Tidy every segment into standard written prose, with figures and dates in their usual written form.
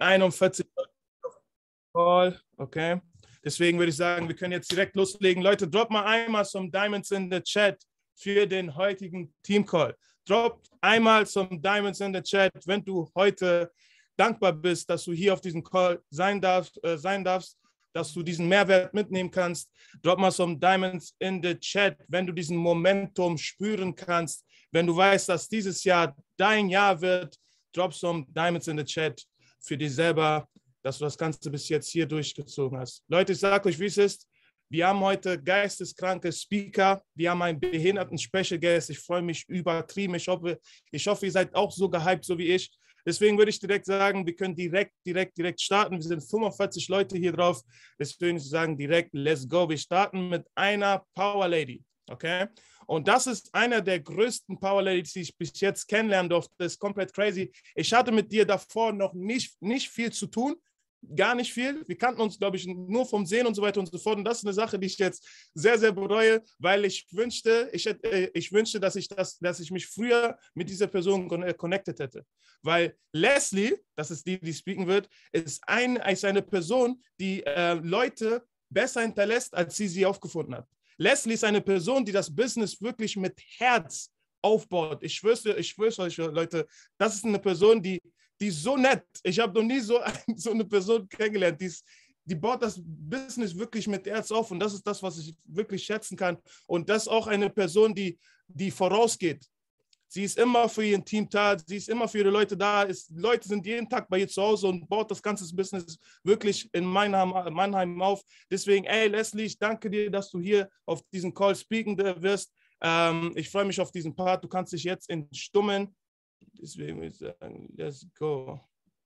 41 Call, okay. Deswegen würde ich sagen, wir können jetzt direkt loslegen. Leute, drop mal einmal some Diamonds in the Chat für den heutigen Team-Call. Drop einmal some Diamonds in the Chat, wenn du heute dankbar bist, dass du hier auf diesem Call sein darfst, dass du diesen Mehrwert mitnehmen kannst. Drop mal some Diamonds in the Chat, wenn du diesen Momentum spüren kannst, wenn du weißt, dass dieses Jahr dein Jahr wird. Drop some Diamonds in the Chat für dich selber, dass du das Ganze bis jetzt hier durchgezogen hast. Leute, ich sage euch, wie es ist. Wir haben heute geisteskranke Speaker. Wir haben einen behinderten Special Guest. Ich freue mich übertrieben. Ich hoffe, ihr seid auch so gehypt, so wie ich. Deswegen würde ich direkt sagen, wir können direkt starten. Wir sind 45 Leute hier drauf. Deswegen würde ich sagen, direkt, let's go. Wir starten mit einer Power Lady. Okay? Und das ist einer der größten Power Ladies, die ich bis jetzt kennenlernen durfte. Das ist komplett crazy. Ich hatte mit dir davor noch nicht viel zu tun. Gar nicht viel. Wir kannten uns, glaube ich, nur vom Sehen und so weiter und so fort. Und das ist eine Sache, die ich jetzt sehr, sehr bereue, weil ich wünschte, dass ich mich früher mit dieser Person connected hätte. Weil Leslie, das ist die speaken wird, ist eine Person, die Leute besser hinterlässt, als sie aufgefunden hat. Leslie ist eine Person, die das Business wirklich mit Herz aufbaut. Ich schwör's euch, Leute, das ist eine Person, die ist so nett. Ich habe noch nie so eine Person kennengelernt. Die baut das Business wirklich mit Herz auf und das ist das, was ich wirklich schätzen kann. Und das ist auch eine Person, die vorausgeht. Sie ist immer für ihr Team da, sie ist immer für ihre Leute da. Leute sind jeden Tag bei ihr zu Hause und baut das ganze Business wirklich in Mannheim auf. Deswegen, Leslie, ich danke dir, dass du hier auf diesen Call speaken wirst. Ich freue mich auf diesen Part. Du kannst dich jetzt entstummen. Deswegen würde ich sagen, let's go.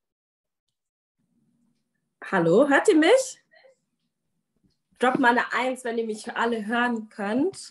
Hallo, hört ihr mich? Drop mal eine 1, wenn ihr mich alle hören könnt.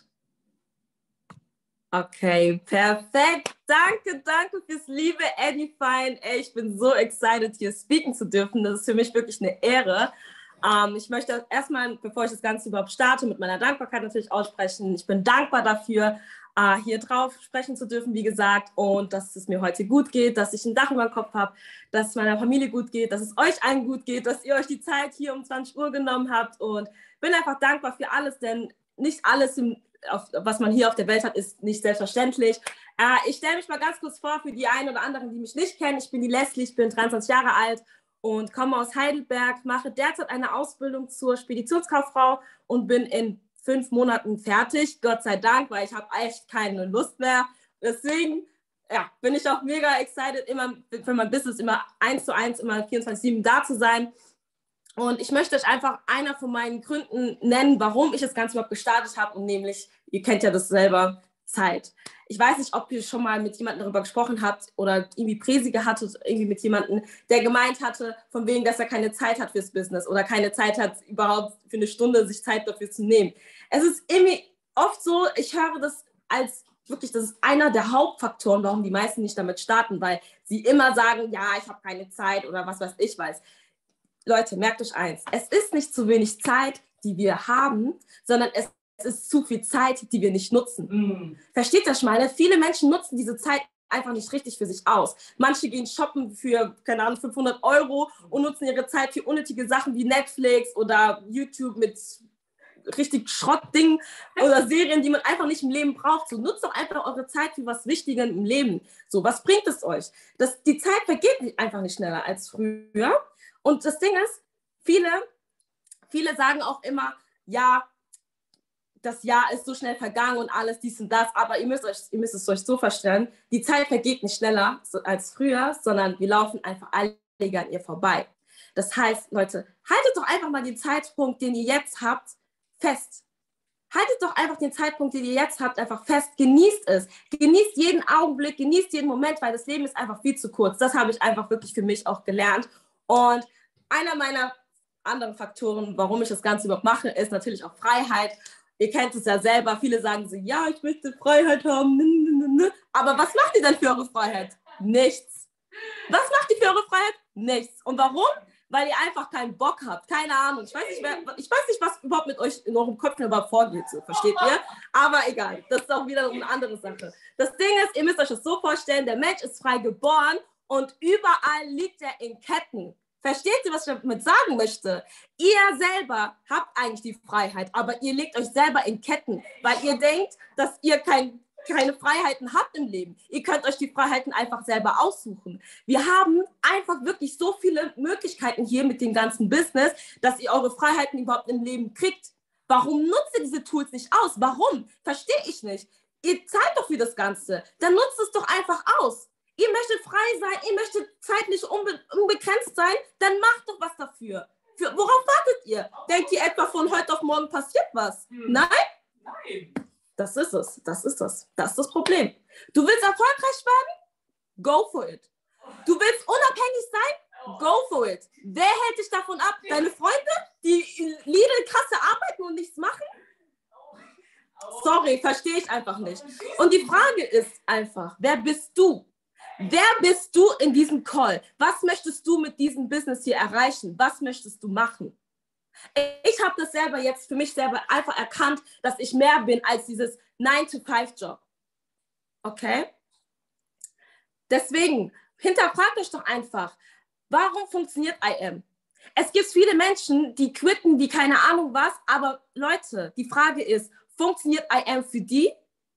Okay, perfekt. Danke fürs liebe Edifying. Ich bin so excited, hier speaken zu dürfen. Das ist für mich wirklich eine Ehre. Ich möchte erstmal, bevor ich das Ganze überhaupt starte, mit meiner Dankbarkeit natürlich aussprechen. Ich bin dankbar dafür, hier drauf sprechen zu dürfen, wie gesagt, und dass es mir heute gut geht, dass ich ein Dach über dem Kopf habe, dass es meiner Familie gut geht, dass es euch allen gut geht, dass ihr euch die Zeit hier um 20 Uhr genommen habt und bin einfach dankbar für alles, denn nicht alles, was man hier auf der Welt hat, ist nicht selbstverständlich. Ich stelle mich mal ganz kurz vor für die einen oder anderen, die mich nicht kennen. Ich bin die Leslie, ich bin 23 Jahre alt und komme aus Heidelberg, mache derzeit eine Ausbildung zur Speditionskauffrau und bin in 5 Monaten fertig, Gott sei Dank, weil ich habe echt keine Lust mehr. Deswegen bin ich auch mega excited, immer für mein Business immer 1:1, immer 24/7 da zu sein. Und ich möchte euch einfach einer von meinen Gründen nennen, warum ich das Ganze überhaupt gestartet habe. Und nämlich, ihr kennt ja das selber, Zeit. Ich weiß nicht, ob ihr schon mal mit jemandem darüber gesprochen habt oder irgendwie Präsige hattet, irgendwie mit jemandem, der gemeint hatte, von wegen, dass er keine Zeit hat fürs Business oder keine Zeit hat, überhaupt für eine Stunde sich Zeit dafür zu nehmen. Es ist irgendwie oft so, ich höre das als wirklich, das ist einer der Hauptfaktoren, warum die meisten nicht damit starten, weil sie immer sagen, ja, ich habe keine Zeit oder was weiß ich weiß. Leute, merkt euch eins, es ist nicht zu wenig Zeit, die wir haben, sondern es ist zu viel Zeit, die wir nicht nutzen. Versteht das mal? Viele Menschen nutzen diese Zeit einfach nicht richtig für sich aus. Manche gehen shoppen für, keine Ahnung, 500 € und nutzen ihre Zeit für unnötige Sachen wie Netflix oder YouTube mit richtig Schrottdingen oder Serien, die man einfach nicht im Leben braucht. So, nutzt doch einfach eure Zeit für was Wichtiges im Leben. So, was bringt es euch? Die Zeit vergeht einfach nicht schneller als früher. Und das Ding ist, viele sagen auch immer, ja, das Jahr ist so schnell vergangen und alles dies und das, aber ihr müsst es euch so vorstellen, die Zeit vergeht nicht schneller als früher, sondern wir laufen einfach alle an ihr vorbei. Das heißt, Leute, haltet doch einfach mal den Zeitpunkt, den ihr jetzt habt, fest. Haltet doch einfach den Zeitpunkt, den ihr jetzt habt, einfach fest. Genießt es. Genießt jeden Augenblick, genießt jeden Moment, weil das Leben ist einfach viel zu kurz. Das habe ich einfach wirklich für mich auch gelernt. Und einer meiner anderen Faktoren, warum ich das Ganze überhaupt mache, ist natürlich auch Freiheit. Ihr kennt es ja selber. Viele sagen so, ja, ich möchte Freiheit haben. Aber was macht ihr denn für eure Freiheit? Nichts. Was macht ihr für eure Freiheit? Nichts. Und warum? Weil ihr einfach keinen Bock habt. Keine Ahnung. Ich weiß nicht, was überhaupt mit euch in eurem Kopf überhaupt vorgeht. So, versteht ihr? Aber egal. Das ist auch wieder eine andere Sache. Das Ding ist, ihr müsst euch das so vorstellen, der Mensch ist frei geboren und überall liegt er in Ketten. Versteht ihr, was ich damit sagen möchte? Ihr selber habt eigentlich die Freiheit, aber ihr legt euch selber in Ketten, weil ihr denkt, dass ihr keine Freiheiten habt im Leben. Ihr könnt euch die Freiheiten einfach selber aussuchen. Wir haben einfach wirklich so viele Möglichkeiten hier mit dem ganzen Business, dass ihr eure Freiheiten überhaupt im Leben kriegt. Warum nutzt ihr diese Tools nicht aus? Warum? Verstehe ich nicht. Ihr zahlt doch für das Ganze. Dann nutzt es doch einfach aus. Ihr möchtet frei sein, ihr möchtet zeitlich unbegrenzt sein, dann macht doch was dafür. Worauf wartet ihr? Denkt ihr etwa von heute auf morgen passiert was? Nein? Nein. Das ist es. Das ist das. Das ist das Problem. Du willst erfolgreich werden? Go for it. Du willst unabhängig sein? Go for it. Wer hält dich davon ab? Deine Freunde, die in Lidl-Kasse arbeiten und nichts machen? Sorry, verstehe ich einfach nicht. Und die Frage ist einfach, wer bist du? Wer bist du in diesem Call? Was möchtest du mit diesem Business hier erreichen? Was möchtest du machen? Ich habe das selber jetzt für mich selber einfach erkannt, dass ich mehr bin als dieses 9-to-5-Job. Okay? Deswegen, hinterfragt euch doch einfach, warum funktioniert IM? Es gibt viele Menschen, die quitten, die keine Ahnung was, aber Leute, die Frage ist, funktioniert IM für die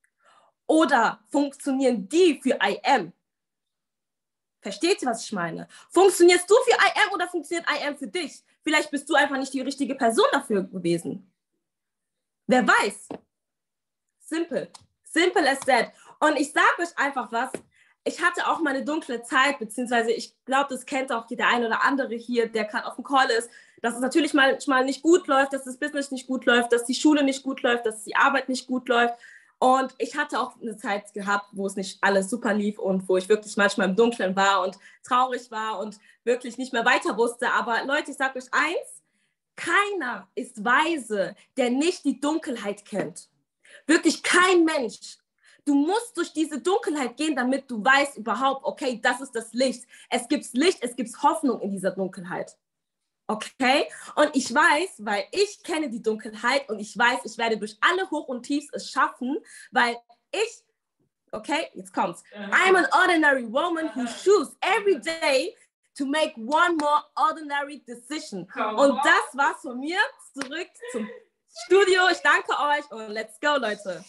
oder funktionieren die für IM? Versteht ihr, was ich meine? Funktionierst du für IM oder funktioniert IM für dich? Vielleicht bist du einfach nicht die richtige Person dafür gewesen. Wer weiß? Simple. Simple as that. Und ich sage euch einfach was. Ich hatte auch mal eine dunkle Zeit, beziehungsweise ich glaube, das kennt auch der eine oder andere hier, der gerade auf dem Call ist, dass es natürlich manchmal nicht gut läuft, dass das Business nicht gut läuft, dass die Schule nicht gut läuft, dass die Arbeit nicht gut läuft. Und ich hatte auch eine Zeit gehabt, wo es nicht alles super lief und wo ich wirklich manchmal im Dunkeln war und traurig war und wirklich nicht mehr weiter wusste. Aber Leute, ich sage euch eins, keiner ist weise, der nicht die Dunkelheit kennt. Wirklich kein Mensch. Du musst durch diese Dunkelheit gehen, damit du weißt überhaupt, okay, das ist das Licht. Es gibt Licht, es gibt Hoffnung in dieser Dunkelheit. Okay? Und ich weiß, weil ich kenne die Dunkelheit und ich weiß, ich werde durch alle Hoch und Tiefs es schaffen, weil ich, okay, jetzt kommt's. I'm an ordinary woman who chooses every day to make one more ordinary decision. Und das war's von mir. Zurück zum Studio. Ich danke euch und let's go, Leute.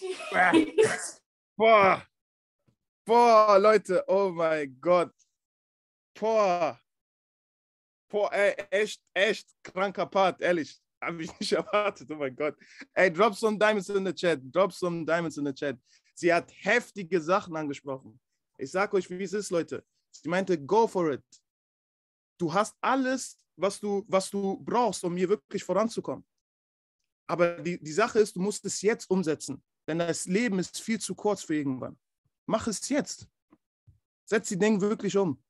Boah, Leute, oh mein Gott. Boah, ey, echt kranker Part, ehrlich. Habe ich nicht erwartet, oh mein Gott. Ey, drop some diamonds in the chat. Drop some diamonds in the chat. Sie hat heftige Sachen angesprochen. Ich sag euch, wie es ist, Leute. Sie meinte, go for it. Du hast alles, was du brauchst, um hier wirklich voranzukommen. Aber die Sache ist, du musst es jetzt umsetzen. Denn das Leben ist viel zu kurz für irgendwann. Mach es jetzt. Setz die Dinge wirklich um.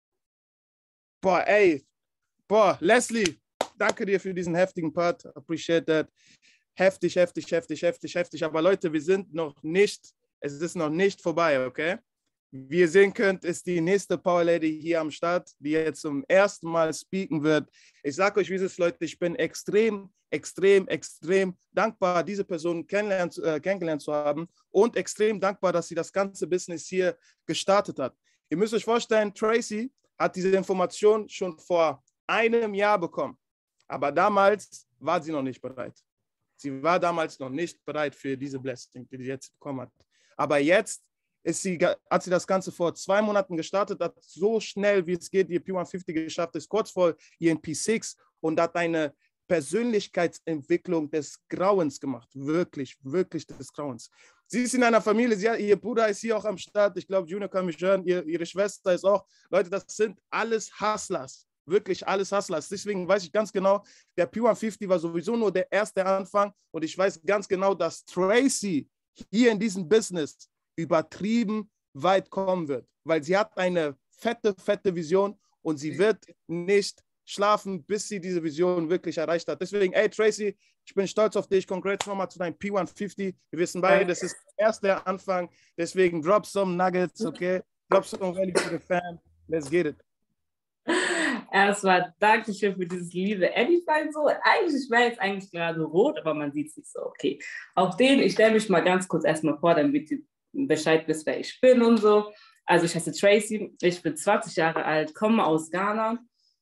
Boah, Leslie, danke dir für diesen heftigen Part. Appreciate that. Heftig. Aber Leute, es ist noch nicht vorbei, okay? Wie ihr sehen könnt, ist die nächste Power Lady hier am Start, die jetzt zum ersten Mal speaken wird. Ich sage euch, wie es ist, Leute, ich bin extrem dankbar, diese Person kennengelernt zu haben und extrem dankbar, dass sie das ganze Business hier gestartet hat. Ihr müsst euch vorstellen, Tracy hat diese Information schon vor einem Jahr bekommen, aber damals war sie noch nicht bereit. Sie war damals noch nicht bereit für diese Blessing, die sie jetzt bekommen hat. Aber jetzt hat sie das Ganze vor 2 Monaten gestartet, hat so schnell, wie es geht, ihr P150 geschafft, ist kurz vor ihren P6 und hat eine Persönlichkeitsentwicklung des Grauens gemacht. Wirklich des Grauens. Sie ist in einer Familie, ihr Bruder ist hier auch am Start, ich glaube, Junior kann mich hören, ihre Schwester ist auch. Leute, das sind alles Hustlers. Wirklich alles Hustlers. Deswegen weiß ich ganz genau, der P150 war sowieso nur der erste Anfang und ich weiß ganz genau, dass Tracy hier in diesem Business übertrieben weit kommen wird, weil sie hat eine fette Vision und sie wird nicht schlafen, bis sie diese Vision wirklich erreicht hat. Deswegen, ey Tracy, ich bin stolz auf dich. Congrats nochmal zu deinem P150. Wir wissen beide, das ist der erste Anfang. Deswegen drop some nuggets, okay? Drop some value to the fam. Let's get it. Erstmal Dankeschön für dieses liebe Edify. So, ich wäre jetzt eigentlich gerade rot, aber man sieht es nicht so. Okay. Auf den, ich stelle mich mal ganz kurz erstmal vor, damit ihr Bescheid wisst, wer ich bin und so. Also ich heiße Tracy, ich bin 20 Jahre alt, komme aus Ghana.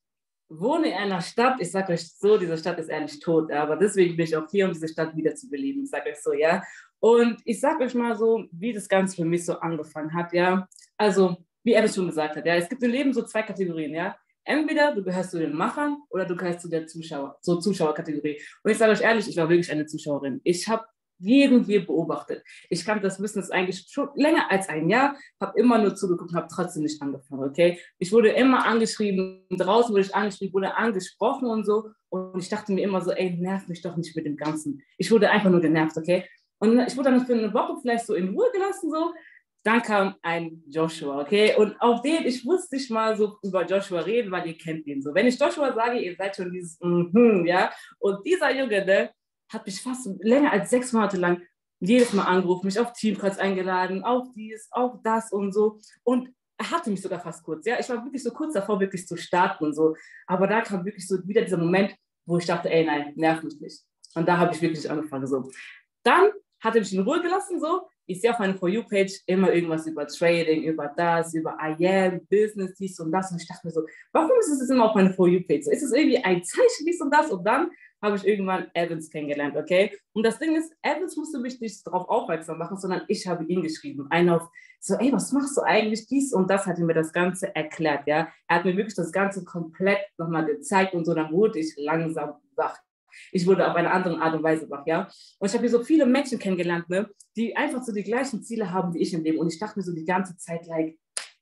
wohne in einer Stadt, ich sage euch so, diese Stadt ist ehrlich tot, ja, aber deswegen bin ich auch hier, um diese Stadt wieder zu beleben, ich sage euch so, ja. Und ich sage euch mal so, wie das Ganze für mich so angefangen hat, ja. Also, wie er es schon gesagt hat, ja, es gibt im Leben so 2 Kategorien, ja. Entweder du gehörst zu den Machern oder du gehörst zu der Zuschauerkategorie. Und ich sage euch ehrlich, ich war wirklich eine Zuschauerin. Ich habe jeden hier beobachtet. Ich kannte das Business eigentlich schon länger als ein Jahr, habe immer nur zugeguckt und habe trotzdem nicht angefangen, okay? Ich wurde immer angeschrieben, draußen wurde ich angeschrieben, wurde angesprochen und so. Und ich dachte mir immer so, ey, nerv mich doch nicht mit dem Ganzen. Ich wurde einfach nur genervt, okay? Und ich wurde dann für eine Woche vielleicht so in Ruhe gelassen, so. Dann kam ein Joshua, okay? Und auf den, ich wusste nicht mal so über Joshua reden, weil ihr kennt ihn so. Wenn ich Joshua sage, ihr seid schon dieses ja? Und dieser Junge, ne, hat mich fast länger als 6 Monate lang jedes Mal angerufen, mich auf Teamcalls eingeladen, auf dies, auf das und so. Und er hatte mich sogar fast kurz, ja? Ich war wirklich so kurz davor, wirklich zu starten und so. Aber da kam wirklich so wieder dieser Moment, wo ich dachte, ey, nein, nerv mich nicht. Und da habe ich wirklich angefangen, so. Dann hat er mich in Ruhe gelassen, so. Ich sehe auf meiner For You-Page immer irgendwas über Trading, über das, über I am, Business, dies und das. Und ich dachte mir so, warum ist es immer auf meiner For You-Page? So, ist es irgendwie ein Zeichen, dies und das? Und dann habe ich irgendwann Evans kennengelernt, okay? Und das Ding ist, Evans musste mich nicht darauf aufmerksam machen, sondern ich habe ihn geschrieben. Einer auf so, ey, was machst du eigentlich? Dies und das hat er mir das Ganze erklärt, ja? Er hat mir wirklich das Ganze komplett nochmal gezeigt und so, dann wurde ich langsam wach. Ich wurde auf eine andere Art und Weise wach, ja. Und ich habe hier so viele Menschen kennengelernt, ne, die einfach so die gleichen Ziele haben wie ich im Leben. Und ich dachte mir so die ganze Zeit, like,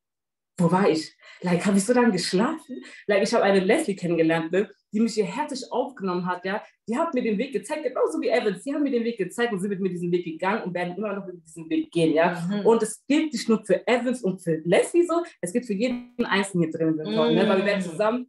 wo war ich? Like, habe ich so lange geschlafen? Like, ich habe eine Leslie kennengelernt, ne, die mich hier herzlich aufgenommen hat, ja. Die hat mir den Weg gezeigt, genauso wie Evans. Die haben mir den Weg gezeigt und sind mit mir diesen Weg gegangen und werden immer noch mit diesem Weg gehen, ja. Und es gilt nicht nur für Evans und für Leslie so, es gilt für jeden Einzelnen hier drin, ne, weil wir werden zusammen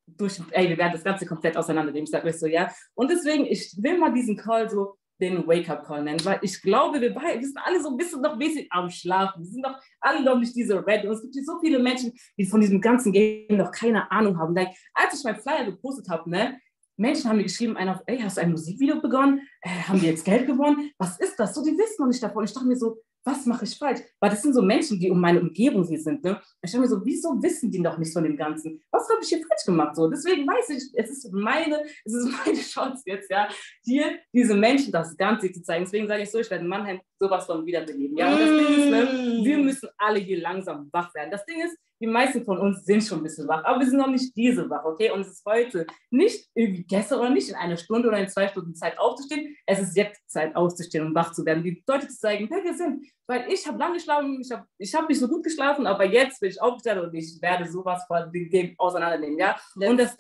wir werden das Ganze komplett auseinandernehmen, ich sage euch so, ja. Und deswegen, ich will mal diesen Call so den Wake-up-Call nennen, weil ich glaube, wir sind alle so ein bisschen noch mäßig am Schlafen. Wir sind doch alle noch nicht diese Red. Und es gibt hier so viele Menschen, die von diesem ganzen Game noch keine Ahnung haben. Like, als ich meinen Flyer gepostet habe, ne, Menschen haben mir geschrieben, einer, ey, hast du ein Musikvideo begonnen? Haben die jetzt Geld gewonnen? Was ist das? So, die wissen noch nicht davon. Ich dachte mir so, was mache ich falsch? Weil das sind so Menschen, die um meine Umgebung hier sind. Ne? Ich dachte mir so, wieso wissen die noch nicht von dem Ganzen? Was habe ich hier falsch gemacht? So, deswegen weiß ich, es ist meine Chance jetzt, ja, hier diese Menschen das Ganze zu zeigen. Deswegen sage ich so, ich werde Mannheim sowas von wiederbeleben. Ja? Und das Ding ist, ne, wir müssen alle hier langsam wach werden. Das Ding ist, die meisten von uns sind schon ein bisschen wach, aber wir sind noch nicht diese wach, okay? Und es ist heute nicht irgendwie gestern oder nicht in einer Stunde oder in 2 Stunden Zeit aufzustehen. Es ist jetzt Zeit aufzustehen und wach zu werden, die Leute zu zeigen, wer wir sind. Weil ich habe lange geschlafen, ich hab nicht so gut geschlafen, aber jetzt bin ich aufgestanden und ich werde sowas von dem Game auseinandernehmen, ja? Und das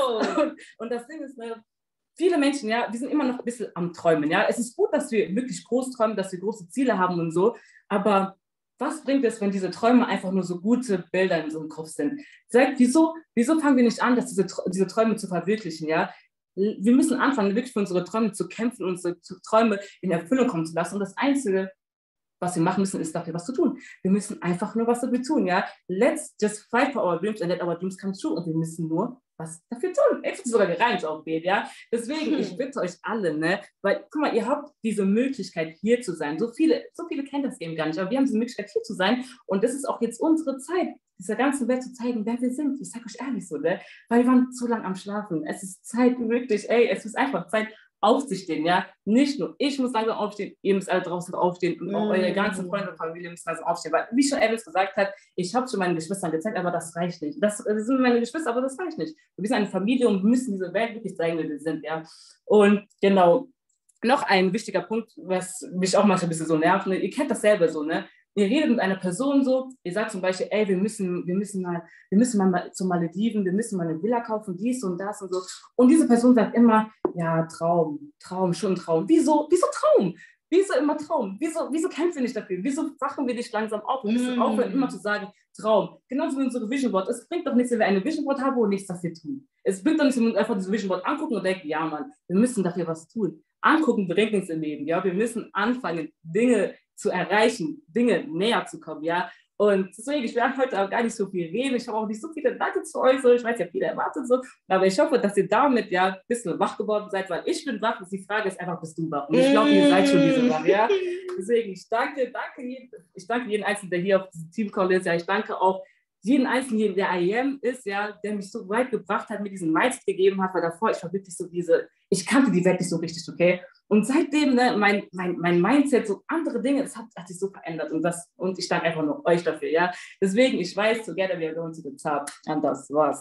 Ding ist, ne, viele Menschen, ja, die sind immer noch ein bisschen am Träumen, ja? Es ist gut, dass wir wirklich groß träumen, dass wir große Ziele haben und so, aber was bringt es, wenn diese Träume einfach nur so gute Bilder in so einem Kopf sind? Sagt, wieso fangen wir nicht an, dass diese Träume zu verwirklichen, ja? Wir müssen anfangen, wirklich für unsere Träume zu kämpfen, unsere Träume in Erfüllung kommen zu lassen. Und das Einzige, was wir machen müssen, ist dafür was zu tun. Wir müssen einfach nur was dafür tun, ja? Let's just fight for our dreams and let our dreams come true. Und wir müssen nur was dafür tun. Ich habe sogar gereimt auf B, ja? Deswegen, ich bitte euch alle, ne? Weil, guck mal, ihr habt diese Möglichkeit, hier zu sein. So viele kennen das Game gar nicht, aber wir haben diese Möglichkeit, hier zu sein. Und das ist auch jetzt unsere Zeit, dieser ganzen Welt zu zeigen, wer wir sind. Ich sage euch ehrlich so, ne? Weil wir waren zu lange am Schlafen. Es ist Zeit, wirklich, ey, es ist einfach Zeit, aufzustehen, ja. Nicht nur ich muss langsam aufstehen, ihr müsst alle draußen aufstehen und auch eure ganzen Freunde und Familie müssen langsam aufstehen, weil, wie schon Evans gesagt hat, ich habe schon meinen Geschwistern gezeigt, aber das reicht nicht. Das sind meine Geschwister, aber das reicht nicht. Wir sind eine Familie und müssen diese Welt wirklich zeigen, wie wir sind, ja. Und genau, noch ein wichtiger Punkt, was mich auch manchmal ein bisschen so nervt, ne? Ihr kennt das selber so, ne? Ihr redet mit einer Person so, ihr sagt zum Beispiel, ey, wir müssen mal zu Malediven, wir müssen mal eine Villa kaufen, dies und das und so. Und diese Person sagt immer, ja, Traum, schon Traum. Wieso Traum? Wieso immer Traum? Wieso kämpfen wir nicht dafür? Wieso wachen wir nicht langsam auf? Wir müssen aufhören, immer zu sagen, Traum. Genauso wie unsere Vision Board. Es bringt doch nichts, wenn wir eine Vision Board haben und nichts dafür tun. Es bringt doch nichts, wenn wir einfach diese Vision Board angucken und denken, ja, Mann, wir müssen dafür was tun. Angucken bringt nichts im Leben, ja. Wir müssen anfangen, Dinge zu erreichen, Dinge näher zu kommen, ja. Und deswegen, ich werde heute auch gar nicht so viel reden. Ich habe auch nicht so viele Danke zu euch, so. Ich weiß ja, viele erwartet so, aber ich hoffe, dass ihr damit ja ein bisschen wach geworden seid, weil ich bin wach und die Frage ist einfach, bist du wach? Und ich glaube, ihr seid schon diese wach, ja. Deswegen, ich danke jeden Einzelnen, der hier auf diesem Teamcall ist, ja. Ich danke auch jeden Einzelnen, der IM ist, ja, der mich so weit gebracht hat, mir diesen Mindset gegeben hat, weil davor, ich war wirklich so ich kannte die Welt nicht so richtig, okay? Und seitdem, ne, mein Mindset, so andere Dinge, das hat sich so verändert und ich danke einfach nur euch dafür, ja? Deswegen, ich weiß, together we are going to the top. Und das war's.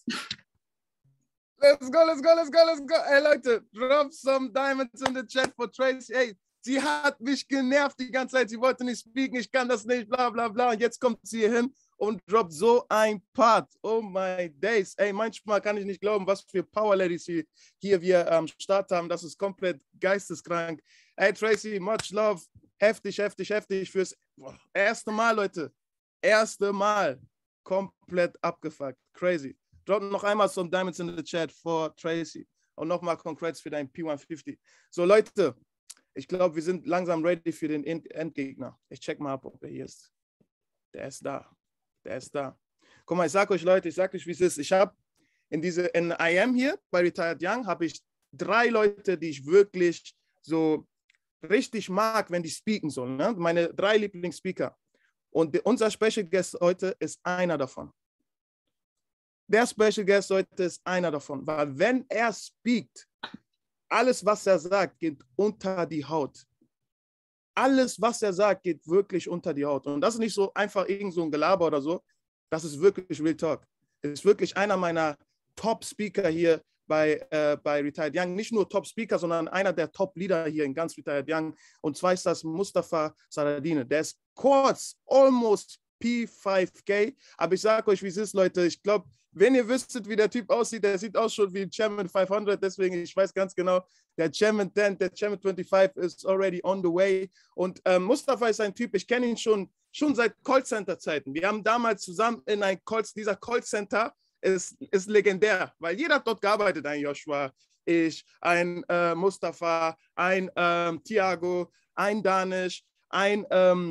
Let's go, let's go, let's go, let's go. Ey, Leute, drop some diamonds in the chat for Tracy. Ey, sie hat mich genervt die ganze Zeit. Sie wollte nicht speaken, ich kann das nicht, bla, bla, bla. Und jetzt kommt sie hier hin und droppt so ein Part. Oh my days. Ey, manchmal kann ich nicht glauben, was für Power Ladies hier wir am Start haben. Das ist komplett geisteskrank. Ey, Tracy, much love. Heftig, heftig, heftig. Fürs erste Mal, Leute. Erste Mal. Komplett abgefuckt. Crazy. Drop noch einmal some Diamonds in the Chat for Tracy. Und nochmal Congrats für deinen P150. So, Leute, ich glaube, wir sind langsam ready für den Endgegner. Ich check mal ab, ob er hier ist. Der ist da. Der ist da. Guck mal, ich sag euch, Leute, ich sag euch, wie es ist. Ich habe in IM hier bei Retired Young habe ich 3 Leute, die ich wirklich so richtig mag, wenn die speaken sollen. Ne? Meine 3 Lieblingsspeaker. Und unser Special Guest heute ist einer davon. Der Special Guest heute ist einer davon, weil wenn er speakt, alles, was er sagt, geht unter die Haut. Alles, was er sagt, geht wirklich unter die Haut. Und das ist nicht so einfach irgend so ein Gelaber oder so. Das ist wirklich Real Talk. Das ist wirklich einer meiner Top-Speaker hier bei Retired Young. Nicht nur Top-Speaker, sondern einer der Top-Leader hier in ganz Retired Young. Und zwar ist das Mustafa Saladine. Der ist kurz, almost P5K. Aber ich sage euch, wie es ist, Leute. Ich glaube, wenn ihr wüsstet, wie der Typ aussieht, der sieht aus schon wie Chairman 500. Deswegen, ich weiß ganz genau, der Chairman 10, der Chairman 25 ist already on the way. Und Mustafa ist ein Typ, ich kenne ihn schon seit Callcenter-Zeiten. Wir haben damals zusammen in dieser Callcenter ist legendär, weil jeder hat dort gearbeitet, ein Joshua, ich, ein Mustafa, ein Thiago, ein Danish, ein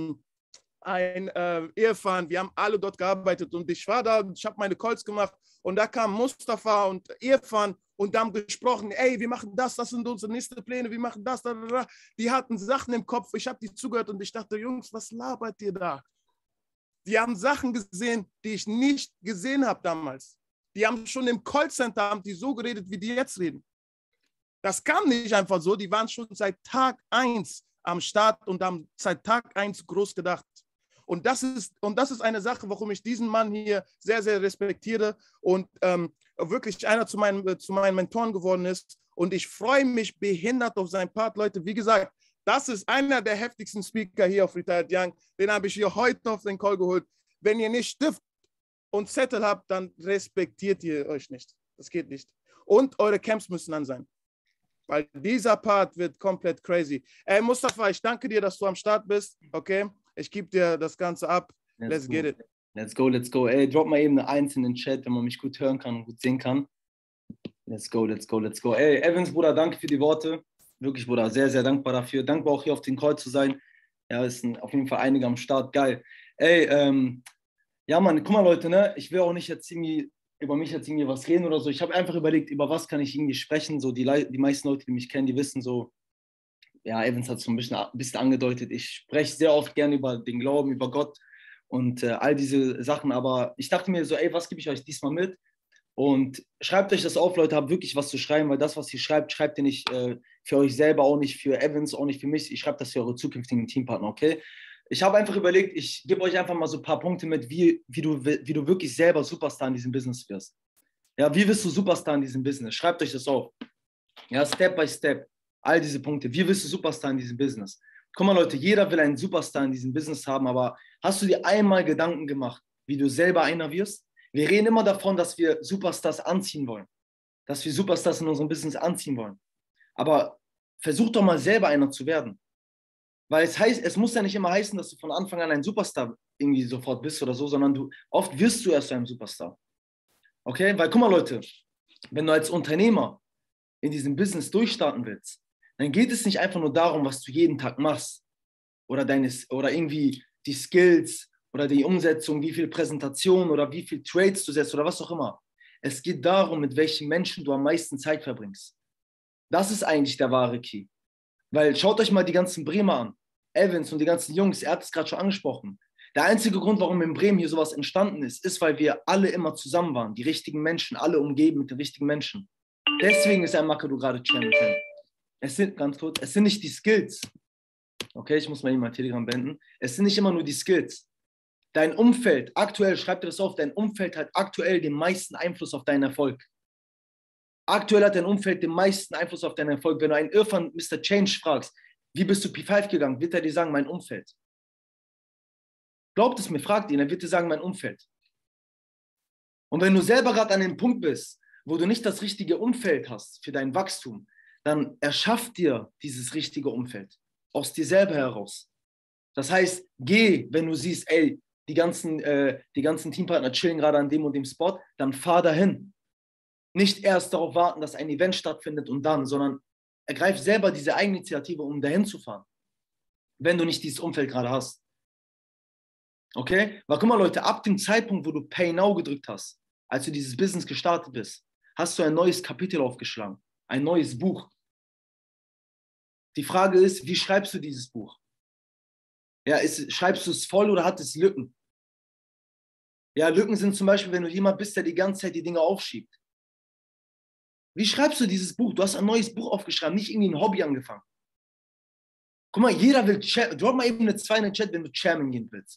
Irfan, wir haben alle dort gearbeitet und ich war da, ich habe meine Calls gemacht und da kam Mustafa und Irfan und haben gesprochen, ey, wir machen das sind unsere nächsten Pläne, wir machen das, da, da, da. Die hatten Sachen im Kopf, ich habe die zugehört und ich dachte, Jungs, was labert ihr da? Die haben Sachen gesehen, die ich nicht gesehen habe damals. Die haben schon im Callcenter, haben die so geredet, wie die jetzt reden. Das kam nicht einfach so, die waren schon seit Tag 1 am Start und haben seit Tag 1 groß gedacht. Und das ist eine Sache, warum ich diesen Mann hier sehr, sehr respektiere und wirklich einer zu meinen Mentoren geworden ist. Und ich freue mich behindert auf seinen Part. Leute, wie gesagt, das ist einer der heftigsten Speaker hier auf Retired Young. Den habe ich hier heute auf den Call geholt. Wenn ihr nicht Stift und Zettel habt, dann respektiert ihr euch nicht. Das geht nicht. Und eure Camps müssen an sein. Weil dieser Part wird komplett crazy. Ey, Mustafa, ich danke dir, dass du am Start bist. Okay? Ich gebe dir das Ganze ab. Let's get it. Let's go, let's go. Ey, drop mal eben eine 1 in den Chat, wenn man mich gut hören kann und gut sehen kann. Let's go, let's go, let's go. Ey, Evans, Bruder, danke für die Worte. Wirklich, Bruder, sehr, sehr dankbar dafür. Dankbar auch hier auf den Call zu sein. Ja, es sind auf jeden Fall einige am Start. Geil. Ey, ja, Mann, guck mal, Leute, ne? Ich will auch nicht jetzt irgendwie über mich jetzt irgendwie was reden oder so. Ich habe einfach überlegt, über was kann ich irgendwie sprechen. So die meisten Leute, die mich kennen, die wissen so, ja, Evans hat es so ein bisschen angedeutet. Ich spreche sehr oft gerne über den Glauben, über Gott und all diese Sachen. Aber ich dachte mir so, ey, was gebe ich euch diesmal mit? Und schreibt euch das auf, Leute, habt wirklich was zu schreiben, weil das, was ihr schreibt, schreibt ihr nicht für euch selber, auch nicht für Evans, auch nicht für mich. Ich schreibe das für eure zukünftigen Teampartner, okay? Ich habe einfach überlegt, ich gebe euch einfach mal so ein paar Punkte mit, wie du wirklich selber Superstar in diesem Business wirst. Ja, wie wirst du Superstar in diesem Business? Schreibt euch das auf. Ja, Step by Step. All diese Punkte. Wie wirst du Superstar in diesem Business? Guck mal, Leute, jeder will einen Superstar in diesem Business haben, aber hast du dir einmal Gedanken gemacht, wie du selber einer wirst? Wir reden immer davon, dass wir Superstars anziehen wollen. Dass wir Superstars in unserem Business anziehen wollen. Aber versuch doch mal selber einer zu werden. Weil es muss ja nicht immer heißen, dass du von Anfang an ein Superstar irgendwie sofort bist oder so, sondern oft wirst du erst ein Superstar. Okay? Weil guck mal, Leute, wenn du als Unternehmer in diesem Business durchstarten willst, dann geht es nicht einfach nur darum, was du jeden Tag machst oder irgendwie die Skills oder die Umsetzung, wie viel Präsentation oder wie viel Trades du setzt oder was auch immer. Es geht darum, mit welchen Menschen du am meisten Zeit verbringst. Das ist eigentlich der wahre Key. Weil schaut euch mal die ganzen Bremer an, Evans und die ganzen Jungs, er hat es gerade schon angesprochen. Der einzige Grund, warum in Bremen hier sowas entstanden ist, ist, weil wir alle immer zusammen waren. Die richtigen Menschen, alle umgeben mit den richtigen Menschen. Deswegen ist ein Makado gerade Chairman. Es sind, ganz kurz, es sind nicht die Skills. Okay, ich muss mal hier mein Telegram beenden. Es sind nicht immer nur die Skills. Dein Umfeld, aktuell, schreib dir das auf, dein Umfeld hat aktuell den meisten Einfluss auf deinen Erfolg. Aktuell hat dein Umfeld den meisten Einfluss auf deinen Erfolg. Wenn du einen Irfan Mr. Change fragst, wie bist du P5 gegangen, wird er dir sagen, mein Umfeld. Glaubt es mir, fragt ihn, er wird dir sagen, mein Umfeld. Und wenn du selber gerade an dem Punkt bist, wo du nicht das richtige Umfeld hast für dein Wachstum, dann erschaff dir dieses richtige Umfeld aus dir selber heraus. Das heißt, geh, wenn du siehst, ey, die ganzen Teampartner chillen gerade an dem und dem Spot, dann fahr dahin. Nicht erst darauf warten, dass ein Event stattfindet und dann, sondern ergreif selber diese Eigeninitiative, um dahin zu fahren, wenn du nicht dieses Umfeld gerade hast. Okay? Weil guck mal, Leute, ab dem Zeitpunkt, wo du Pay Now gedrückt hast, als du dieses Business gestartet bist, hast du ein neues Kapitel aufgeschlagen, ein neues Buch. Die Frage ist, wie schreibst du dieses Buch? Ja, schreibst du es voll oder hat es Lücken? Ja, Lücken sind zum Beispiel, wenn du jemand bist, der die ganze Zeit die Dinge aufschiebt. Wie schreibst du dieses Buch? Du hast ein neues Buch aufgeschrieben, nicht irgendwie ein Hobby angefangen. Guck mal, jeder will, drop mal eben eine 2 in den Chat, wenn du Chairman gehen willst.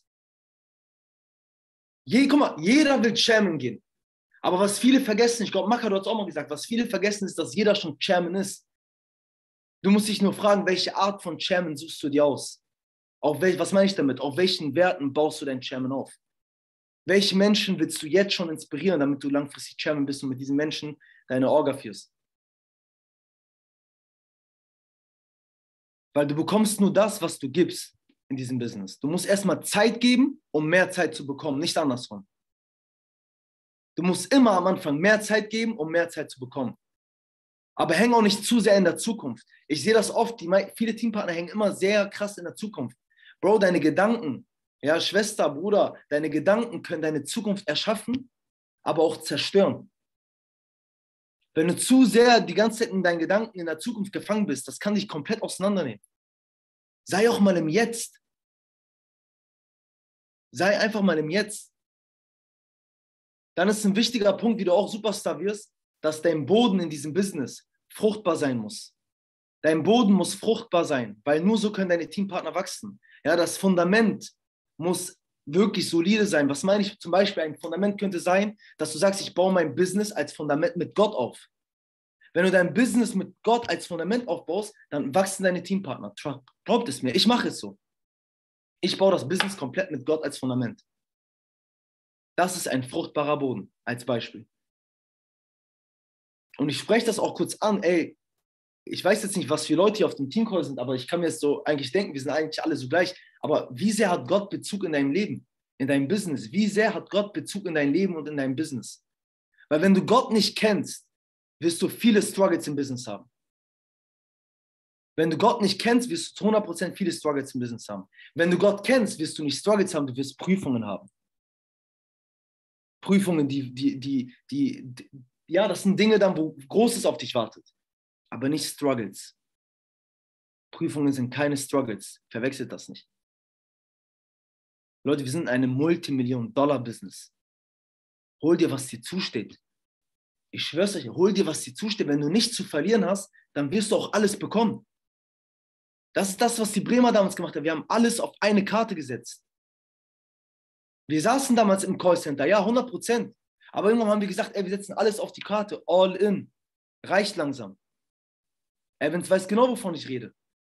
Guck mal, jeder will Chairman gehen. Aber was viele vergessen, ich glaube, Makado hat es auch mal gesagt, was viele vergessen ist, dass jeder schon Chairman ist. Du musst dich nur fragen, welche Art von Chairman suchst du dir aus? Was meine ich damit? Auf welchen Werten baust du deinen Chairman auf? Welche Menschen willst du jetzt schon inspirieren, damit du langfristig Chairman bist und mit diesen Menschen deine Orga führst? Weil du bekommst nur das, was du gibst in diesem Business. Du musst erstmal Zeit geben, um mehr Zeit zu bekommen, nicht andersrum. Du musst immer am Anfang mehr Zeit geben, um mehr Zeit zu bekommen. Aber häng auch nicht zu sehr in der Zukunft. Ich sehe das oft, viele Teampartner hängen immer sehr krass in der Zukunft. Bro, deine Gedanken, ja, Schwester, Bruder, deine Gedanken können deine Zukunft erschaffen, aber auch zerstören. Wenn du zu sehr die ganze Zeit in deinen Gedanken in der Zukunft gefangen bist, das kann dich komplett auseinandernehmen. Sei auch mal im Jetzt. Sei einfach mal im Jetzt. Dann ist ein wichtiger Punkt, wie du auch Superstar wirst, dass dein Boden in diesem Business fruchtbar sein muss. Dein Boden muss fruchtbar sein, weil nur so können deine Teampartner wachsen. Ja, das Fundament muss wirklich solide sein. Was meine ich? Zum Beispiel ein Fundament könnte sein, dass du sagst, ich baue mein Business als Fundament mit Gott auf. Wenn du dein Business mit Gott als Fundament aufbaust, dann wachsen deine Teampartner. Glaubt es mir, ich mache es so. Ich baue das Business komplett mit Gott als Fundament. Das ist ein fruchtbarer Boden, als Beispiel. Und ich spreche das auch kurz an, ey, ich weiß jetzt nicht, was für Leute hier auf dem Teamcall sind, aber ich kann mir jetzt so eigentlich denken, wir sind eigentlich alle so gleich. Aber wie sehr hat Gott Bezug in deinem Leben, in deinem Business? Wie sehr hat Gott Bezug in dein Leben und in dein Business? Weil wenn du Gott nicht kennst, wirst du viele Struggles im Business haben. Wenn du Gott nicht kennst, wirst du zu 100% viele Struggles im Business haben. Wenn du Gott kennst, wirst du nicht Struggles haben, du wirst Prüfungen haben. Prüfungen, ja, das sind Dinge dann, wo Großes auf dich wartet. Aber nicht Struggles. Prüfungen sind keine Struggles. Verwechselt das nicht. Leute, wir sind in einem Multimillion-Dollar-Business. Hol dir, was dir zusteht. Ich schwör's euch, hol dir, was dir zusteht. Wenn du nichts zu verlieren hast, dann wirst du auch alles bekommen. Das ist das, was die Bremer damals gemacht haben. Wir haben alles auf eine Karte gesetzt. Wir saßen damals im Callcenter, ja, 100%. Aber irgendwann haben wir gesagt, ey, wir setzen alles auf die Karte, all in. Reicht langsam. Evans weiß genau, wovon ich rede.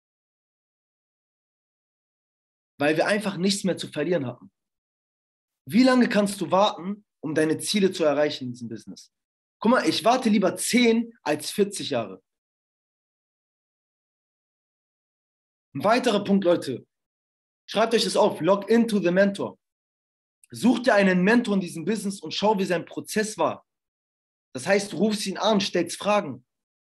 Weil wir einfach nichts mehr zu verlieren hatten. Wie lange kannst du warten, um deine Ziele zu erreichen in diesem Business? Guck mal, ich warte lieber 10 als 40 Jahre. Ein weiterer Punkt, Leute. Schreibt euch das auf. Log into the Mentor. Such dir einen Mentor in diesem Business und schau, wie sein Prozess war. Das heißt, du rufst ihn an, stellst Fragen.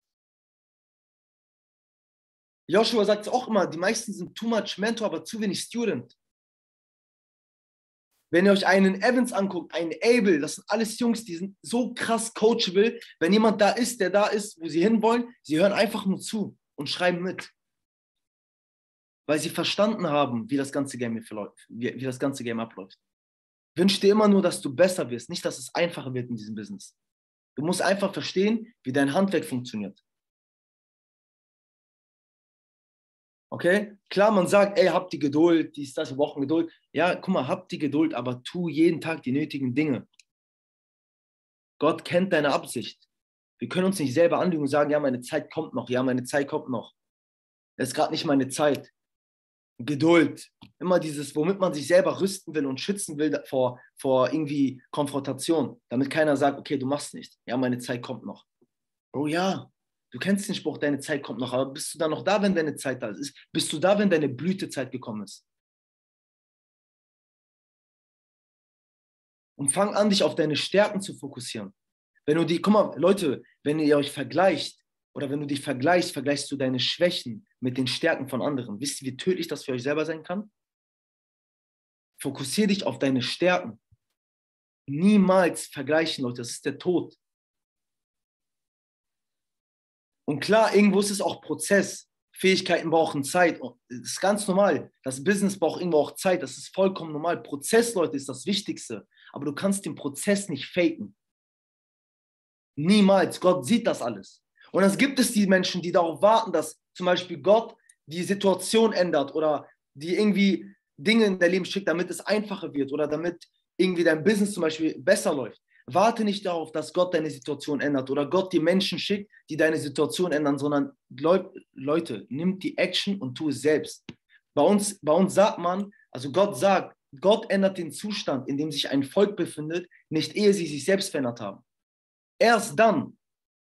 Joshua sagt es auch immer, die meisten sind too much Mentor, aber zu wenig Student. Wenn ihr euch einen Evans anguckt, einen Abel, das sind alles Jungs, die sind so krass coachable. Wenn jemand da ist, der da ist, wo sie hinwollen, sie hören einfach nur zu und schreiben mit. weil sie verstanden haben, wie das ganze Game verläuft, wie das ganze Game abläuft. Wünsch dir immer nur, dass du besser wirst, nicht, dass es einfacher wird in diesem Business. Du musst einfach verstehen, wie dein Handwerk funktioniert. Okay? Klar, man sagt, ey, habt die Geduld, dies, das, wir brauchen Geduld. Ja, guck mal, habt die Geduld, aber tu jeden Tag die nötigen Dinge. Gott kennt deine Absicht. Wir können uns nicht selber anlügen und sagen, ja, meine Zeit kommt noch, ja, meine Zeit kommt noch. Es ist gerade nicht meine Zeit. Geduld. Immer dieses, womit man sich selber rüsten will und schützen will vor irgendwie Konfrontation. Damit keiner sagt, okay, du machst nicht. Ja, meine Zeit kommt noch. Oh ja, du kennst den Spruch, deine Zeit kommt noch, aber bist du dann noch da, wenn deine Zeit da ist? Bist du da, wenn deine Blütezeit gekommen ist? Und fang an, dich auf deine Stärken zu fokussieren. Wenn du die, guck mal, Leute, wenn ihr euch vergleicht oder wenn du dich vergleichst du deine Schwächen mit den Stärken von anderen. Wisst ihr, wie tödlich das für euch selber sein kann? Fokussiere dich auf deine Stärken. Niemals vergleichen, Leute, das ist der Tod. Und klar, irgendwo ist es auch Prozess. Fähigkeiten brauchen Zeit. Das ist ganz normal. Das Business braucht irgendwo auch Zeit. Das ist vollkommen normal. Prozess, Leute, ist das Wichtigste. Aber du kannst den Prozess nicht faken. Niemals. Gott sieht das alles. Und dann gibt es die Menschen, die darauf warten, dass zum Beispiel Gott die Situation ändert oder die irgendwie Dinge in dein Leben schickt, damit es einfacher wird oder damit irgendwie dein Business zum Beispiel besser läuft. Warte nicht darauf, dass Gott deine Situation ändert oder Gott die Menschen schickt, die deine Situation ändern, sondern Leute, nimm die Action und tu es selbst. Bei uns sagt man, also Gott sagt, Gott ändert den Zustand, in dem sich ein Volk befindet, nicht ehe sie sich selbst verändert haben. Erst dann.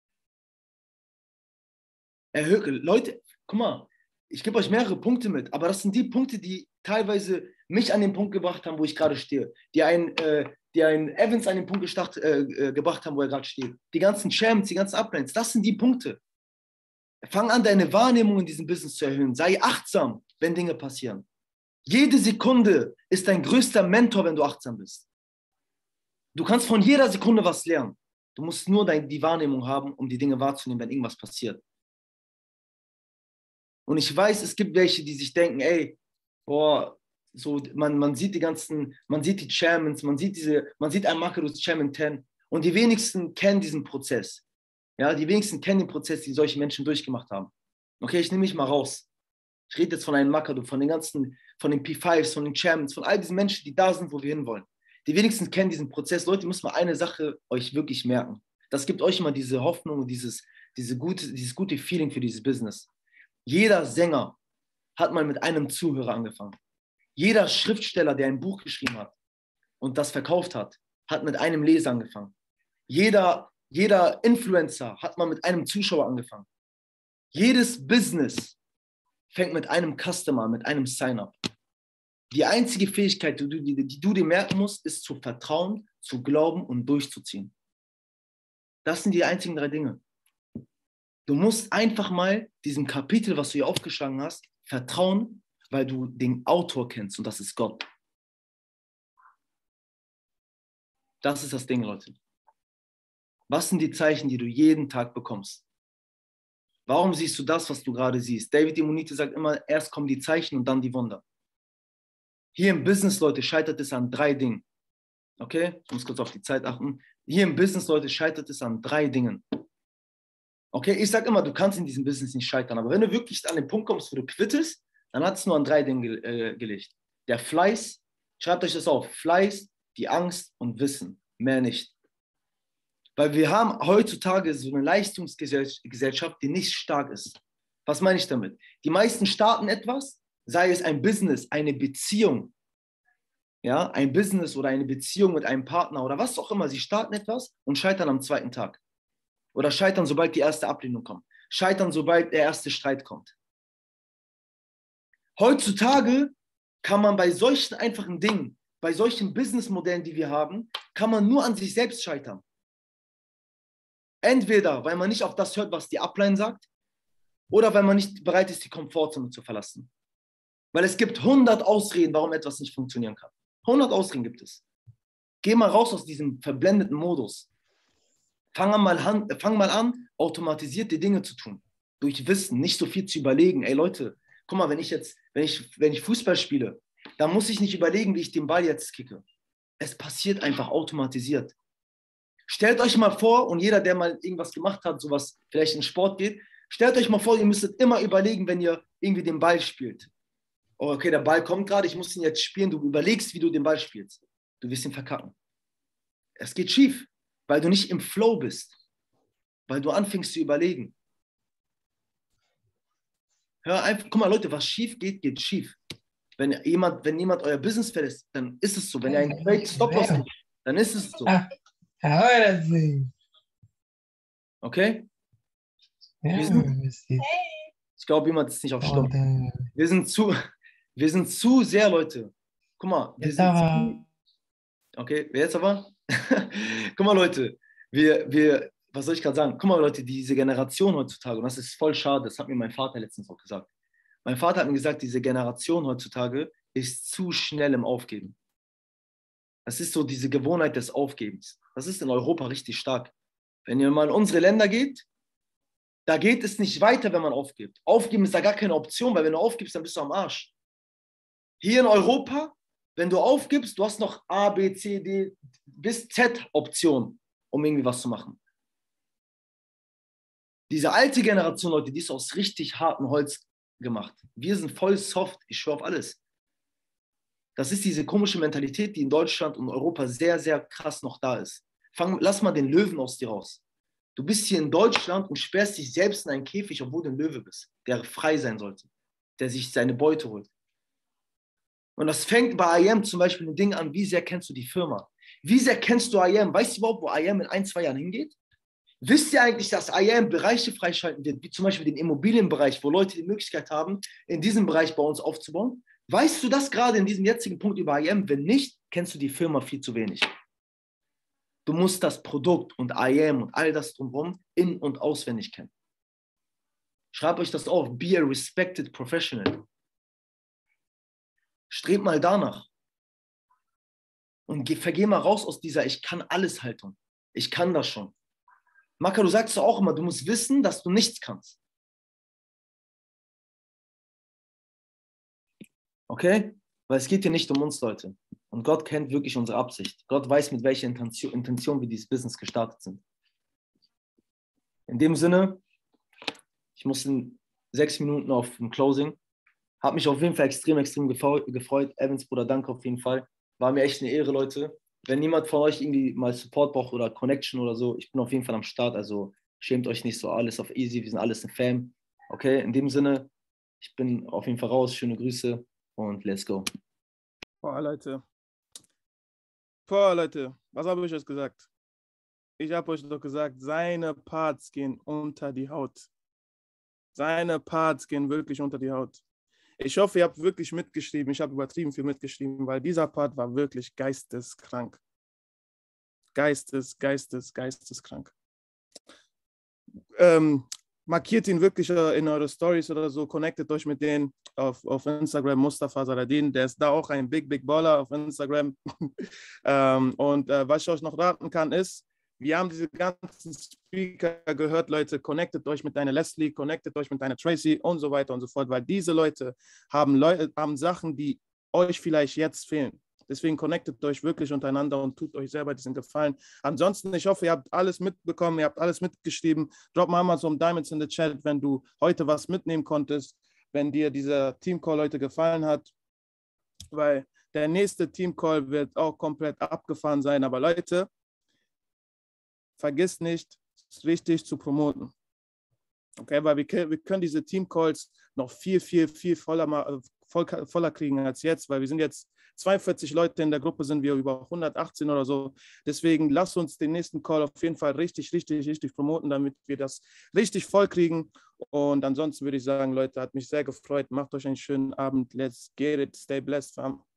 Leute, guck mal, ich gebe euch mehrere Punkte mit, aber das sind die Punkte, die teilweise mich an den Punkt gebracht haben, wo ich gerade stehe. Die einen Evans an den Punkt gebracht haben, wo er gerade steht. Die ganzen Champs, die ganzen Uplines, das sind die Punkte. Fang an, deine Wahrnehmung in diesem Business zu erhöhen. Sei achtsam, wenn Dinge passieren. Jede Sekunde ist dein größter Mentor, wenn du achtsam bist. Du kannst von jeder Sekunde was lernen. Du musst nur die Wahrnehmung haben, um die Dinge wahrzunehmen, wenn irgendwas passiert. Und ich weiß, es gibt welche, die sich denken, ey, boah, so, man sieht die Chairmans, man sieht einen Makarus Chairman 10 und die wenigsten kennen diesen Prozess. Ja, die wenigsten kennen den Prozess, die solche Menschen durchgemacht haben. Okay, ich nehme mich mal raus. Ich rede jetzt von einem Makadu, von den P5s, von den Chairmans, von all diesen Menschen, die da sind, wo wir hinwollen. Die wenigsten kennen diesen Prozess. Leute, ihr müsst mal eine Sache euch wirklich merken. Das gibt euch immer diese Hoffnung und dieses gute Feeling für dieses Business. Jeder Sänger hat mal mit einem Zuhörer angefangen. Jeder Schriftsteller, der ein Buch geschrieben hat und das verkauft hat, hat mit einem Leser angefangen. Jeder Influencer hat mal mit einem Zuschauer angefangen. Jedes Business fängt mit einem Customer, mit einem Sign-up. Die einzige Fähigkeit, die du dir merken musst, ist zu vertrauen, zu glauben und durchzuziehen. Das sind die einzigen 3 Dinge. Du musst einfach mal diesem Kapitel, was du hier aufgeschlagen hast, vertrauen, weil du den Autor kennst und das ist Gott. Das ist das Ding, Leute. Was sind die Zeichen, die du jeden Tag bekommst? Warum siehst du das, was du gerade siehst? David Immonite sagt immer, erst kommen die Zeichen und dann die Wunder. Hier im Business, Leute, scheitert es an 3 Dingen. Okay? Ich muss kurz auf die Zeit achten. Hier im Business, Leute, scheitert es an 3 Dingen. Okay? Ich sage immer, du kannst in diesem Business nicht scheitern. Aber wenn du wirklich an den Punkt kommst, wo du quittest, dann hat es nur an 3 Dingen gelegt. Der Fleiß, schreibt euch das auf, Fleiß, die Angst und Wissen. Mehr nicht. Weil wir haben heutzutage so eine Leistungsgesellschaft, die nicht stark ist. Was meine ich damit? Die meisten starten etwas, sei es ein Business, eine Beziehung, ja, ein Business oder eine Beziehung mit einem Partner oder was auch immer. Sie starten etwas und scheitern am 2. Tag. Oder scheitern, sobald die erste Ablehnung kommt. Scheitern, sobald der erste Streit kommt. Heutzutage kann man bei solchen einfachen Dingen, bei solchen Businessmodellen, die wir haben, kann man nur an sich selbst scheitern. Entweder, weil man nicht auf das hört, was die Upline sagt, oder weil man nicht bereit ist, die Komfortzone zu verlassen. Weil es gibt 100 Ausreden, warum etwas nicht funktionieren kann. 100 Ausreden gibt es. Geh mal raus aus diesem verblendeten Modus. Fang mal an, automatisierte Dinge zu tun. Durch Wissen, nicht so viel zu überlegen. Ey Leute, guck mal, wenn ich Fußball spiele, dann muss ich nicht überlegen, wie ich den Ball jetzt kicke. Es passiert einfach automatisiert. Stellt euch mal vor, und jeder, der mal irgendwas gemacht hat, sowas vielleicht in Sport geht, stellt euch mal vor, ihr müsstet immer überlegen, wenn ihr irgendwie den Ball spielt. Oh, okay, der Ball kommt gerade, ich muss ihn jetzt spielen. Du überlegst, wie du den Ball spielst. Du wirst ihn verkacken. Es geht schief, weil du nicht im Flow bist. Weil du anfängst zu überlegen. Hör einfach, guck mal, Leute, was schief geht, geht schief. Wenn jemand euer Business verlässt, dann ist es so. Wenn er einen Trade Stop-Loss gibt, dann ist es so. Ahora sí. Okay? Ya, Ich glaube, jemand ist nicht auf Stopp. Wir sind zu sehr, Leute. Guck mal, wir sind zu, okay, wer jetzt aber? Guck mal, Leute, was soll ich gerade sagen? Guck mal, Leute, diese Generation heutzutage, und das ist voll schade, das hat mir mein Vater letztens auch gesagt. Mein Vater hat mir gesagt, diese Generation heutzutage ist zu schnell im Aufgeben. Das ist so diese Gewohnheit des Aufgebens. Das ist in Europa richtig stark. Wenn ihr mal in unsere Länder geht, da geht es nicht weiter, wenn man aufgibt. Aufgeben ist da gar keine Option, weil wenn du aufgibst, dann bist du am Arsch. Hier in Europa, wenn du aufgibst, du hast noch A, B, C, D bis Z Optionen, um irgendwie was zu machen. Diese alte Generation, Leute, die ist aus richtig hartem Holz gemacht. Wir sind voll soft, ich schwöre auf alles. Das ist diese komische Mentalität, die in Deutschland und Europa sehr, sehr krass noch da ist. Lass mal den Löwen aus dir raus. Du bist hier in Deutschland und sperrst dich selbst in einen Käfig, obwohl du ein Löwe bist, der frei sein sollte, der sich seine Beute holt. Und das fängt bei IM zum Beispiel ein Ding an, wie sehr kennst du die Firma? Wie sehr kennst du IM? Weißt du überhaupt, wo IM in 1-2 Jahren hingeht? Wisst ihr eigentlich, dass IM Bereiche freischalten wird, wie zum Beispiel den Immobilienbereich, wo Leute die Möglichkeit haben, in diesem Bereich bei uns aufzubauen? Weißt du das gerade in diesem jetzigen Punkt über IM? Wenn nicht, kennst du die Firma viel zu wenig. Du musst das Produkt und IM und all das drumherum in- und auswendig kennen. Schreibt euch das auf. Be a respected professional. Strebt mal danach. Und vergeh mal raus aus dieser Ich kann alles Haltung. Ich kann das schon. Maka, du sagst doch auch immer, du musst wissen, dass du nichts kannst. Okay? Weil es geht hier nicht um uns, Leute. Und Gott kennt wirklich unsere Absicht. Gott weiß, mit welcher Intention wir dieses Business gestartet sind. In dem Sinne, ich muss in 6 Minuten auf ein Closing. Hat mich auf jeden Fall extrem gefreut. Evans, Bruder, danke auf jeden Fall. War mir echt eine Ehre, Leute. Wenn niemand von euch irgendwie mal Support braucht oder Connection oder so, ich bin auf jeden Fall am Start. Also schämt euch nicht so, alles auf easy. Wir sind alles ein Fam. Okay, in dem Sinne, ich bin auf jeden Fall raus. Schöne Grüße und let's go. Boah, Leute, was habe ich euch gesagt? Ich habe euch doch gesagt, seine Parts gehen unter die Haut. Seine Parts gehen wirklich unter die Haut. Ich hoffe, ihr habt wirklich mitgeschrieben. Ich habe übertrieben viel mitgeschrieben, weil dieser Part war wirklich geisteskrank. Geisteskrank. Markiert ihn wirklich in eure Stories oder so, connectet euch mit denen auf Instagram, Mustafa Saladin, der ist da auch ein Big Baller auf Instagram. Was ich euch noch raten kann, ist, wir haben diese ganzen Speaker gehört, Leute, connectet euch mit deiner Leslie, connectet euch mit deiner Tracy und so weiter und so fort, weil diese Leute haben Sachen, die euch vielleicht jetzt fehlen. Deswegen connectet euch wirklich untereinander und tut euch selber diesen Gefallen. Ansonsten, ich hoffe, ihr habt alles mitbekommen, ihr habt alles mitgeschrieben. Drop mal Amazon Diamonds in den Chat, wenn du heute was mitnehmen konntest, wenn dir dieser Teamcall heute gefallen hat, weil der nächste Teamcall wird auch komplett abgefahren sein. Aber Leute, vergiss nicht, es richtig zu promoten. Okay, weil wir können diese Teamcalls noch viel voller kriegen als jetzt, weil wir sind jetzt 42 Leute in der Gruppe, sind wir über 118 oder so. Deswegen lasst uns den nächsten Call auf jeden Fall richtig promoten, damit wir das richtig voll kriegen. Und ansonsten würde ich sagen, Leute, hat mich sehr gefreut. Macht euch einen schönen Abend. Let's get it. Stay blessed, fam.